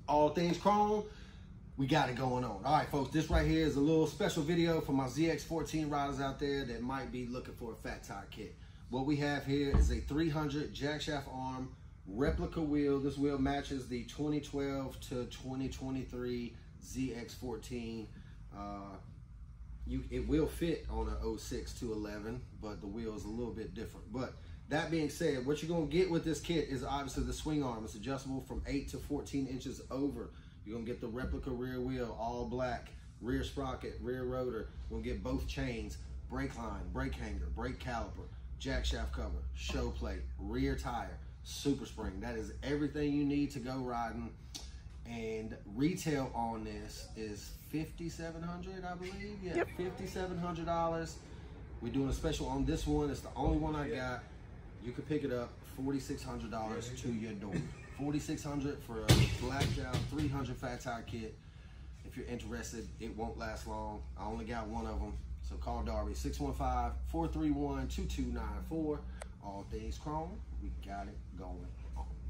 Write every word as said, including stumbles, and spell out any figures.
All Things Chrome, we got it going on. All right, folks, this right here is a little special video for my Z X fourteen riders out there that might be looking for a fat tire kit. What we have here is a three hundred jack shaft arm replica wheel. This wheel matches the twenty twelve to twenty twenty-three Z X fourteen. Uh, you, it will fit on a oh six to eleven, but the wheel is a little bit different. But that being said, what you're gonna get with this kit is obviously the swing arm. It's adjustable from eight to fourteen inches over. You're gonna get the replica rear wheel, all black, rear sprocket, rear rotor. You're gonna get both chains, brake line, brake hanger, brake caliper, jack shaft cover, show plate, rear tire, super spring. That is everything you need to go riding. And retail on this is fifty-seven hundred dollars, I believe. Yeah, yep. fifty-seven hundred dollars. We're doing a special on this one. It's the only one I got. You can pick it up forty-six hundred dollars to your door. forty-six hundred dollars for a blacked out three hundred fat tire kit. If you're interested, it won't last long. I only got one of them. So call Darby, six one five, four three one, two two nine four. All Things Chrome, we got it going on.